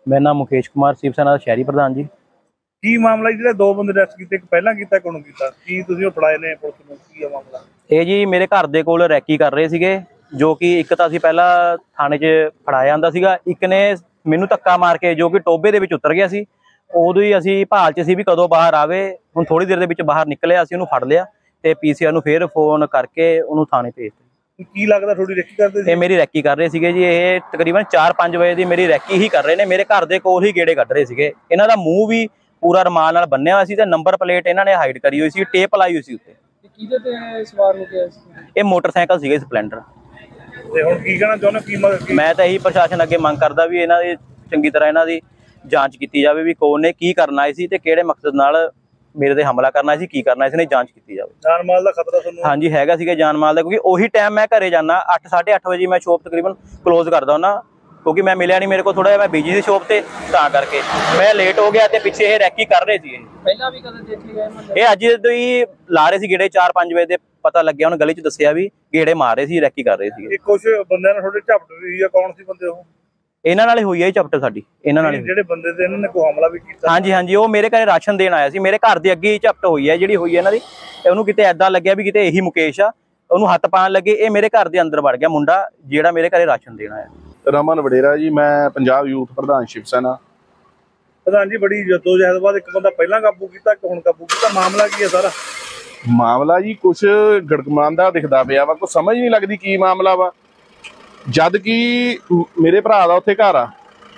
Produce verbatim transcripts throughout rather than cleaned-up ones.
मेरा नाम मुकेश कुमार शिव सेना ਦਾ ਸ਼ਹਿਰੀ ਪ੍ਰਧਾਨ ਜੀ। ਕੀ ਮਾਮਲਾ ਜਿਹੜਾ ਦੋ ਬੰਦੇ ਅਰੈਸਟ ਕੀਤੇ, ਇੱਕ ਪਹਿਲਾਂ ਕੀਤਾ ਕੋਣ ਕੀਤਾ, ਕੀ ਤੁਸੀਂ ਉਹ ਫੜਾਏ ਨੇ ਪੁਲਿਸ ਨੂੰ, ਕੀ ਆ ਮਾਮਲਾ? ਇਹ ਜੀ ਮੇਰੇ ਘਰ ਦੇ ਕੋਲ ਰੈਕੀ ਕਰ ਰਹੇ ਸੀਗੇ, ਜੋ ਕਿ ਇੱਕ ਤਾਂ ਅਸੀਂ ਪਹਿਲਾਂ ਥਾਣੇ 'ਚ ਫੜਾਇਆ ਜਾਂਦਾ ਸੀਗਾ, ਇੱਕ ਨੇ ਮੈਨੂੰ ਧੱਕਾ ਮਾਰ ਕੇ ਜੋ ਕਿ ਟੋਬੇ ਦੇ ਵਿੱਚ ਉਤਰ ਗਿਆ ਸੀ। ਉਦੋਂ ਹੀ ਅਸੀਂ ਭਾਲ 'ਚ ਸੀ ਵੀ ਕਦੋਂ ਬਾਹਰ ਆਵੇ। ਹੁਣ ਥੋੜੀ ਦੇਰ ਦੇ ਵਿੱਚ ਬਾਹਰ ਨਿਕਲਿਆ, ਅਸੀਂ ਉਹਨੂੰ ਫੜ ਲਿਆ ਤੇ ਪੀਸੀਆਰ ਨੂੰ ਫੇਰ ਫੋਨ ਕਰਕੇ ਉਹਨੂੰ ਥਾਣੇ ਭੇਜ ਦਿੱਤਾ। ਕੀ ਲੱਗਦਾ ਥੋੜੀ ਰੈਕੀ ਕਰਦੇ ਸੀ? ਇਹ ਮੇਰੀ ਰੈਕੀ ਕਰ ਰਹੇ ਸੀਗੇ ਜੀ। ਇਹ ਤਕਰੀਬਨ ਚਾਰ ਪੰਜ ਵਜੇ ਦੀ ਮੇਰੀ ਰੈਕੀ ਹੀ ਕਰ ਰਹੇ ਨੇ, ਮੇਰੇ ਘਰ ਦੇ ਕੋਲ ਹੀ ਗੇੜੇ ਕੱਢ ਰਹੇ ਸੀਗੇ। ਇਹਨਾਂ ਦਾ ਮੂੰਹ ਵੀ ਪੂਰਾ ਰੁਮਾਲ ਨਾਲ ਬੰਨਿਆ ਹੋਇਆ ਸੀ ਤੇ ਨੰਬਰ ਪਲੇਟ ਇਹਨਾਂ ਨੇ ਹਾਈਡ ਕਰੀ ਹੋਈ ਸੀ, ਟੇਪ ਲਾਈ ਹੋਈ ਸੀ ਉੱਤੇ। ਕਿਹਦੇ ਤੇ ਸਵਾਰ ਹੋ ਗਿਆ ਸੀ? ਇਹ ਮੋਟਰਸਾਈਕਲ ਸੀਗੇ ਸਪਲੈਂਡਰ। ਤੇ ਹੁਣ ਕੀ ਕਹਿਣਾ ਚਾਹੁੰਦੇ, ਕੀ ਮਦਦ? ਮੈਂ ਤਾਂ ਇਹੀ ਪ੍ਰਸ਼ਾਸਨ ਅੱਗੇ ਮੰਗ ਕਰਦਾ ਵੀ ਇਹਨਾਂ ਦੀ ਚੰਗੀ ਤਰ੍ਹਾਂ ਇਹਨਾਂ ਦੀ ਜਾਂਚ ਕੀਤੀ ਜਾਵੇ ਵੀ ਕੌਣ ਨੇ ਕੀ ਕਰਨਾ ਆਈ ਸੀ ਤੇ ਕਿਹੜੇ ਮਕਸਦ ਨਾਲ ਮੇਰੇ ਤੇ ਹਮਲਾ ਕਰਨਾ ਸੀ, ਕੀ ਕਰਨਾ ਸੀ, ਨੇ ਜਾਂਚ ਕੀਤੀ ਜਾਵੇ। ਜਾਨ ਮਾਲ ਦਾ ਖਤਰਾ ਤੁਹਾਨੂੰ? ਹਾਂਜੀ ਹੈਗਾ ਸੀਗਾ ਜਾਨ ਮਾਲ ਦਾ, ਕਿਉਂਕਿ ਉਹੀ ਟਾਈਮ ਮੈਂ ਘਰੇ ਜਾਣਾ ਅੱਠ ਸਾਢੇ ਅੱਠ ਵਜੇ ਮੈਂ ਸ਼ੋਪ ਤਕਰੀਬਨ ਕਲੋਜ਼ ਕਰਦਾ ਹੁੰਦਾ, ਕਿਉਂਕਿ ਮੈਂ ਮਿਲਿਆ ਨਹੀਂ, ਮੇਰੇ ਕੋਲ ਥੋੜਾ ਜਿਹਾ ਮੈਂ ਬਿਜੀ ਸੀ ਸ਼ੋਪ ਤੇ, ਤਾਂ ਕਰਕੇ ਮੈਂ ਲੇਟ ਹੋ ਗਿਆ। ਤੇ ਪਿੱਛੇ ਇਹ ਰੈਕੀ ਕਰ ਰਹੇ ਸੀ। ਪਹਿਲਾਂ ਵੀ ਕਦੇ ਦੇਖੇ ਗਏ? ਇਹ ਅੱਜ ਤੋਂ ਹੀ ਲਾ ਰਹੇ ਸੀ ਗੇੜੇ, ਚਾਰ ਪੰਜ ਵਜੇ ਦੇ ਪਤਾ ਲੱਗਿਆ, ਹੁਣ ਗਲੀ 'ਚ ਦੱਸਿਆ ਵੀ ਗੇੜੇ ਮਾਰ ਰਹੇ ਸੀ, ਰੈਕੀ ਕਰ ਰਹੇ ਸੀ। ਇਹ ਕੁਝ ਬੰਦਿਆਂ ਨਾਲ ਥੋੜੇ ਝਪਟ ਵੀ ਆ, ਕੌਣ ਸੀ ਬੰਦੇ ਉਹ? ਇਹਨਾਂ ਨਾਲ ਹੀ ਹੋਈ ਹੈ ਝਪਟ ਸਾਡੀ, ਇਹਨਾਂ ਨਾਲ। ਜਿਹੜੇ ਬੰਦੇ ਤੇ ਇਹਨਾਂ ਨੇ ਕੋਈ ਹਮਲਾ ਵੀ ਕੀਤਾ? ਹਾਂਜੀ ਹਾਂਜੀ, ਉਹ ਮੇਰੇ ਘਰੇ ਰਾਸ਼ਨ ਦੇਣ ਆਇਆ ਸੀ, ਮੇਰੇ ਘਰ ਦੇ ਅੱਗੇ ਹੀ ਝਪਟ ਹੋਈ ਹੈ ਜਿਹੜੀ ਹੋਈ ਹੈ ਇਹਨਾਂ ਦੀ। ਉਹਨੂੰ ਕਿਤੇ ਐਦਾਂ ਲੱਗਿਆ ਵੀ ਕਿਤੇ ਇਹੀ ਮੁਕੇਸ਼ ਆ, ਉਹਨੂੰ ਹੱਥ ਪਾਉਣ ਲੱਗੇ, ਇਹ ਮੇਰੇ ਘਰ ਦੇ ਅੰਦਰ ਵੜ ਗਿਆ ਮੁੰਡਾ ਜਿਹੜਾ ਮੇਰੇ ਘਰੇ ਰਾਸ਼ਨ ਦੇਣ ਆਇਆ। ਰਮਨ ਵਡੇਰਾ ਜੀ, ਮੈਂ ਪੰਜਾਬ ਯੂਥ ਪ੍ਰਧਾਨ ਸ਼ਿਵ ਸੈਨਾ। ਪ੍ਰਧਾਨ ਜੀ, ਬੜੀ ਜਦੋਜਹਿਦ ਬਾਅਦ ਇੱਕ ਬੰਦਾ ਪਹਿਲਾਂ ਕਾਬੂ ਕੀਤਾ, ਇੱਕ ਹੁਣ ਕਾਬੂ ਕੀਤਾ, ਮਾਮਲਾ ਕੀ ਹੈ ਸਾਰਾ? ਮਾਮਲਾ ਜੀ ਕੁਛ ਗੜਗਮਾਂਦਾ ਦਿਖਦਾ ਪਿਆ ਵਾ, ਕੋਈ ਸਮਝ ਨਹੀਂ ਲੱਗਦੀ ਕੀ ਮਾਮਲਾ ਵਾ। ਜਦ ਕਿ ਮੇਰੇ ਭਰਾ ਦਾ ਉੱਥੇ ਘਰ ਆ,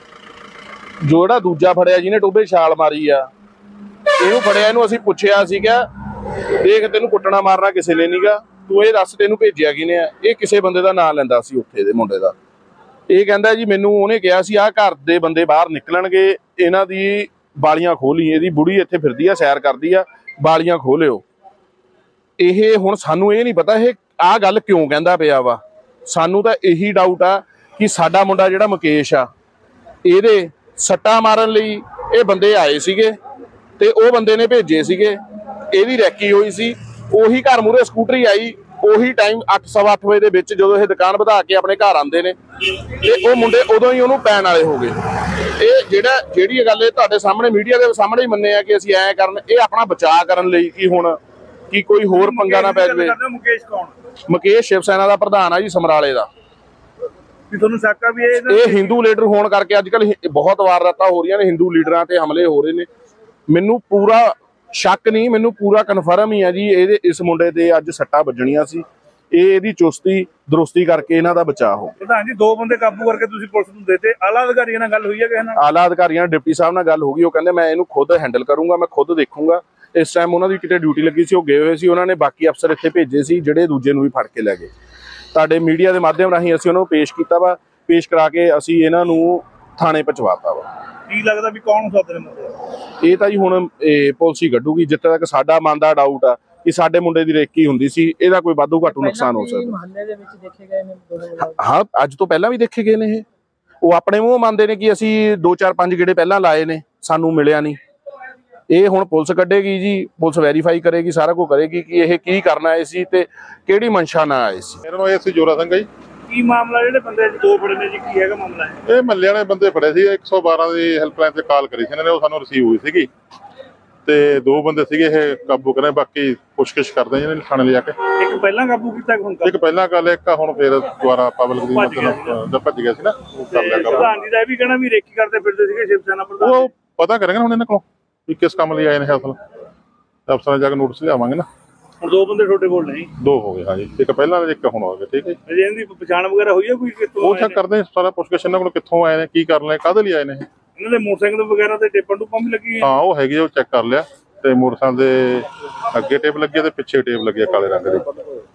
ਜੋ ਜਿਹੜਾ ਦੂਜਾ ਫੜਿਆ ਜਿਹਨੇ ਟੋਬੇ ਛਾਲ ਮਾਰੀ ਆ, ਇਹਨੂੰ ਫੜਿਆ, ਇਹਨੂੰ ਅਸੀਂ ਪੁੱਛਿਆ ਸੀਗਾ, ਦੇਖ ਤੈਨੂੰ ਕੁੱਟਣਾ ਮਾਰਨਾ ਕਿਸੇ ਨੇ ਨਹੀਂਗਾ, ਤੂੰ ਇਹ ਦੱਸ ਤੈਨੂੰ ਭੇਜਿਆ ਕਿਹਨੇ ਆ? ਇਹ ਕਿਸੇ ਬੰਦੇ ਦਾ ਨਾਂ ਲੈਂਦਾ ਸੀ ਉੱਥੇ ਦੇ ਮੁੰਡੇ ਦਾ। ਇਹ ਕਹਿੰਦਾ ਜੀ ਮੈਨੂੰ ਉਹਨੇ ਕਿਹਾ ਸੀ ਆਹ ਘਰ ਦੇ ਬੰਦੇ ਬਾਹਰ ਨਿਕਲਣਗੇ, ਇਹਨਾਂ ਦੀ ਬਾਲੀਆਂ ਖੋਲੀ, ਇਹਦੀ ਬੁੜੀ ਇੱਥੇ ਫਿਰਦੀ ਆ, ਸੈਰ ਕਰਦੀ ਆ, ਬਾਲੀਆਂ ਖੋਲਿਓ। ਇਹ ਹੁਣ ਸਾਨੂੰ ਇਹ ਨਹੀਂ ਪਤਾ ਇਹ ਆਹ ਗੱਲ ਕਿਉਂ ਕਹਿੰਦਾ ਪਿਆ ਵਾ। ਸਾਨੂੰ ਤਾਂ ਇਹੀ ਡਾਊਟ ਆ ਕਿ ਸਾਡਾ ਮੁੰਡਾ ਜਿਹੜਾ ਮੁਕੇਸ਼ ਆ, ਇਹਦੇ ਸੱਟਾਂ ਮਾਰਨ ਲਈ ਇਹ ਬੰਦੇ ਆਏ ਸੀਗੇ ਤੇ ਉਹ ਬੰਦੇ ਨੇ ਭੇਜੇ ਸੀਗੇ, ਇਹਦੀ ਰੈਕੀ ਹੋਈ ਸੀ, ਉਹੀ ਘਰ ਮੂਹਰੇ ਸਕੂਟਰੀ ਆਈ, ਉਹੀ ਟਾਈਮ ਅੱਠ ਸਵਾ ਅੱਠ ਵਜੇ ਦੇ ਵਿੱਚ ਜਦੋਂ ਇਹ ਦੁਕਾਨ ਵਧਾ ਕੇ ਆਪਣੇ ਘਰ ਆਉਂਦੇ ਨੇ ਤੇ ਉਹ ਮੁੰਡੇ ਉਦੋਂ ਹੀ ਉਹਨੂੰ ਪੈਣ ਵਾਲੇ ਹੋ ਗਏ। ਇਹ ਜਿਹੜਾ ਜਿਹੜੀ ਗੱਲ ਇਹ ਤੁਹਾਡੇ ਸਾਹਮਣੇ ਮੀਡੀਆ ਦੇ ਸਾਹਮਣੇ ਹੀ ਮੰਨੇ ਆ ਕਿ ਅਸੀਂ ਐਂ ਕਰਨ, ਇਹ ਆਪਣਾ ਬਚਾਅ ਕਰਨ ਲਈ ਕਿ ਹੁਣ ਕਿ ਕੋਈ ਹੋਰ ਪੰਗਾ ਨਾ ਪੈ ਜਾਵੇ। ਮੁਕੇਸ਼ ਕੌਣ? ਮੁਕੇਸ਼ ਸ਼ਿਵ ਸੈਨਾ ਦਾ ਪ੍ਰਧਾਨ ਆ ਜੀ, ਸਮਰਾਲੇ ਦਾ। ਵੀ ਤੁਹਾਨੂੰ ਸ਼ੱਕ ਆ ਵੀ ਇਹ ਇਹ ਹਿੰਦੂ ਲੀਡਰ ਹੋਣ ਕਰਕੇ ਅੱਜ ਕੱਲ ਬਹੁਤ ਵਾਰਦਾਤਾਂ ਹੋ ਰਹੀਆਂ ਨੇ, ਹਿੰਦੂ ਲੀਡਰਾਂ ਤੇ ਹਮਲੇ ਹੋ ਰਹੇ ਨੇ। ਮੈਨੂੰ ਪੂਰਾ ਸ਼ੱਕ ਨਹੀਂ, ਮੈਨੂੰ ਪੂਰਾ ਕਨਫਰਮ ਹੀ ਆ ਜੀ ਇਹਦੇ ਇਸ ਮੁੰਡੇ ਤੇ ਅੱਜ ਸੱਟਾਂ ਵੱਜਣੀਆਂ ਸੀ। ਇਹ ਇਹਦੀ ਚੁਸਤੀ ਦਰੁਸਤੀ ਕਰਕੇ ਇਹਨਾਂ ਦਾ ਬਚਾਅ ਹੋ। ਪ੍ਰਧਾਨ ਜੀ, ਦੋ ਬੰਦੇ ਕਾਬੂ ਕਰਕੇ ਤੁਸੀਂ ਪੁਲਿਸ ਨੂੰ ਦੇਤੇ, ਆਲਾ ਅਧਿਕਾਰੀਆਂ ਨਾਲ ਗੱਲ ਹੋਈ ਹੈ ਕਿਸੇ ਨਾਲ? ਆਲਾ ਅਧਿਕਾਰੀਆਂ ਨਾਲ ਡਿਪਟੀ ਸਾਹਿਬ ਨਾਲ ਗੱਲ ਹੋ ਗਈ, ਉਹ ਕਹਿੰਦੇ ਮੈਂ ਇਹਨੂੰ ਖੁਦ ਹੈਂਡਲ ਕਰੂੰਗਾ, ਮੈਂ ਖੁਦ ਦੇਖੂੰਗਾ। ਇਸ ਟਾਈਮ ਉਹਨਾਂ ਦੀ ਕਿਤੇ ਡਿਊਟੀ ਲੱਗੀ ਸੀ, ਉਹ ਗਏ ਹੋਏ ਸੀ, ਉਹਨਾਂ ਨੇ ਬਾਕੀ ਅਫਸਰ ਇੱਥੇ ਭੇਜੇ ਸੀ ਜਿਹੜੇ ਦੂਜੇ ਨੂੰ ਵੀ ਫੜ ਕੇ ਲੈ ਗਏ। ਤੁਹਾਡੇ ਮੀਡੀਆ ਦੇ ਮਾਧਿਅਮ ਰਾਹੀਂ ਅਸੀਂ ਉਹਨਾਂ ਨੂੰ ਪੇਸ਼ ਕੀਤਾ ਵਾ, ਪੇਸ਼ ਕਰਾ ਕੇ ਅਸੀਂ ਇਹਨਾਂ ਨੂੰ ਥਾਣੇ ਪਹੁੰਚਵਾਤਾ ਵਾ। ਕੀ ਲੱਗਦਾ ਵੀ ਕੌਣ ਸੱਦ ਰਹੇ ਮੁੰਡੇ? ਇਹ ਤਾਂ ਜੀ ਹੁਣ ਪੁਲਿਸ ਹੀ ਕੱਢੂਗੀ। ਜਿੱਥੇ ਤੱਕ ਸਾਡਾ ਮਨ ਦਾ ਡਾਊਟ ਆ ਕਿ ਸਾਡੇ ਮੁੰਡੇ ਦੀ ਰੇਕੀ ਹੁੰਦੀ ਸੀ, ਇਹਦਾ ਕੋਈ ਵਾਧੂ ਘਾਟੂ ਨੁਕਸਾਨ ਹੋ ਸਕਦਾ। ਮੁਹੱਲੇ ਦੇ ਵਿੱਚ ਦੇਖੇ ਗਏ ਨੇ? ਹਾਂ, ਅੱਜ ਤੋਂ ਪਹਿਲਾਂ ਵੀ ਦੇਖੇ ਗਏ ਨੇ। ਇਹ ਉਹ ਆਪਣੇ ਮੂੰਹ ਮੰਨਦੇ ਨੇ ਕਿ ਅਸੀਂ ਦੋ ਚਾਰ ਪੰਜ ਗੇੜੇ ਪਹਿਲਾਂ ਲਾਏ ਨੇ, ਸਾਨੂੰ ਮਿਲਿਆ ਨਹੀਂ। ਇਹ ਹੁਣ ਪੁਲਿਸ ਕੱਢੇਗੀ ਜੀ, ਪੁਲਿਸ ਵੈਰੀਫਾਈ ਕਰੇਗੀ, ਸਾਰਾ ਕੁਝ ਕਰੇਗੀ ਕਿ ਇਹ ਕੀ ਕਰਨਾ ਆਏ ਸੀ ਤੇ ਕਿਹੜੀ ਮਨਸ਼ਾ ਨਾਲ ਆਏ ਸੀ। ਮੇਰਾ ਨਾਮ ਇਹ ਸੀ ਜੋਰਾ ਸਿੰਘ ਜੀ। ਕੀ ਮਾਮਲਾ ਜਿਹੜੇ ਬੰਦੇ ਦੋ ਫੜੇ ਨੇ ਜੀ, ਕੀ ਹੈਗਾ ਮਾਮਲਾ? ਇਹ ਮੱਲੇ ਵਾਲੇ ਬੰਦੇ ਫੜੇ ਸੀ, ਇੱਕ ਸੌ ਬਾਰਾਂ ਦੀ ਹੈਲਪਲਾਈਨ ਤੇ ਕਾਲ ਕਰੀ ਸੀ ਇਹਨਾਂ ਨੇ, ਉਹ ਸਾਨੂੰ ਰਿਸੀਵ ਹੋਈ ਸੀਗੀ ਤੇ ਦੋ ਬੰਦੇ ਸੀਗੇ ਇਹ ਕਾਬੂ ਕਰੇ, ਬਾਕੀ ਪੁੱਛਗਿੱਛ ਕਰਦੇ ਜਿਹਨਾਂ ਨੇ ਥਾਣੇ ਲਿਜਾ ਕੇ। ਇੱਕ ਪਹਿਲਾਂ ਕਾਬੂ ਕੀਤਾ, ਹੁਣ ਇੱਕ ਪਹਿਲਾਂ ਗੱਲ, ਇੱਕ ਹੁਣ ਫੇਰ ਦੁਬਾਰਾ ਪਬਲਿਕ ਦੀ ਮਦਦ ਨਾਲ ਭੱਜ ਗਿਆ ਸੀ ਨਾ, ਉਹ ਕਰ ਲਿਆ ਕਾਬੂ। ਪ੍ਰਧਾਨ ਜੀ ਦਾ ਇਹ ਵੀ ਕਹਿਣਾ ਵੀ ਰੇਕੀ ਕਰਦੇ ਫਿਰਦੇ ਸੀਗੇ ਸ਼ਿਵ ਸੈਨਾ ਪ੍ਰਧਾਨ। ਉਹ ਪਤਾ ਕਰਾਂਗੇ ਹੁਣ ਇਹਨਾਂ ਕੋਲੋਂ ਵੀ ਕਿਸ ਕੰਮ ਲਈ ਆਏ ਨੇ। ਅਸਲ ਅਫਸਰਾਂ ਜਾ ਕੇ ਨੋਟਿਸ ਲਿਆਵਾਂਗੇ ਨਾ। ਹੁਣ ਦੋ ਬੰਦੇ ਤੁਹਾਡੇ ਕੋਲ ਨਹੀਂ? ਦੋ ਹੋ ਗਏ ਹਾਂਜੀ, ਇੱਕ ਪਹਿਲਾਂ ਇੱਕ ਹੁਣ ਹੋ ਗਿਆ। ਠੀਕ ਹੈ ਜੀ, ਇਹਨਾਂ ਦੀ ਪਛਾਣ ਵਗੈਰਾ ਹੋਈ ਹੈ ਕੋਈ? ਉਹ ਚੈੱਕ ਕਰਦੇ ਸਾਰਾ ਪੁੱਛਗਿੱਛ ਇਹਨਾਂ ਕੋਲ, ਕਿੱਥੋਂ ਆਏ ਨੇ, ਕੀ ਕਰਨ ਲਈ, ਕਾਹਦੇ ਲਈ ਆਏ ਨੇ। ਇਹਨਾਂ ਦੇ ਮੋਟਰਸਾਈਕਲ ਵਗੈਰਾ ਤੇ ਟੇਪਾਂ ਟੂਪਾਂ ਵੀ ਲੱਗੀ? ਹਾਂ, ਉਹ ਹੈਗੀ, ਉਹ ਚੈੱਕ ਕਰ ਲਿਆ ਤੇ ਮੋਟਰਸਾਈਕਲ ਦੇ ਅੱਗੇ ਟੇਪ ਲੱਗੀ ਤੇ ਪਿੱਛੇ ਟੇਪ ਲੱਗੀ ਕਾਲੇ ਰੰਗ ਦੀ।